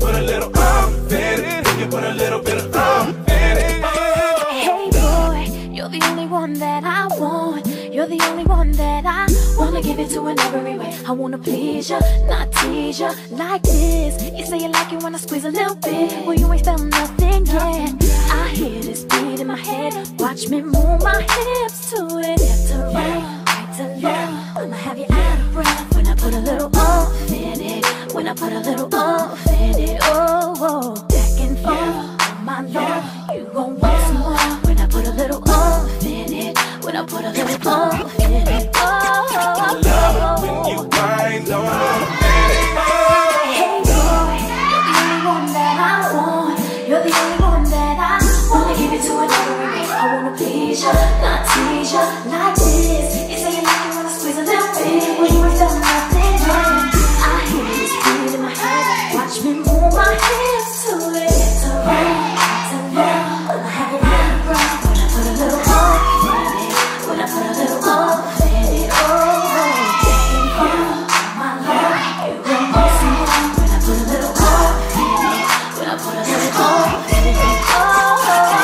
put a little in it? Can you put a little bit of in it? Hey boy, you're the only one that I want. You're the only one that I wanna give it to in every way. I wanna please you, not tease you like this. You say you like it when I squeeze a little bit. Well, you ain't felt nothing yet. I hear this beat in my head. Watch me move my hips to it. Left to right, right to left. I'ma have you out of breath when I put a little in it. When I put a little in it. Oh, oh. Back and forth, oh my lord. You gon' want some more when I put a little in it. When I put a little in it. Oh, oh, oh, love it when you grind on it. Hey boy, you're the only one that I want. You're the only one that I wanna give it to another way. I wanna please you, not tease you like this. You say you like it when I squeeze a little bit. When you ain't done nothing yet. I hear this beat in my head. Watch me move my hips to it. Left to right, to left. I'ma have it out of breath when I put a little in it. When I put a little in it. Oh, oh. Back and forth, my lord. You gon' want some more when I put a little in it. When I put a little in it. Oh, oh, oh.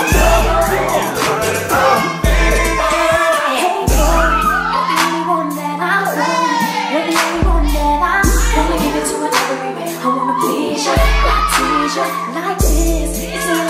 Hey boy, you're the only one that I want. You're the only one that I wanna give it to another way. I wanna please you, not tease you like this. It's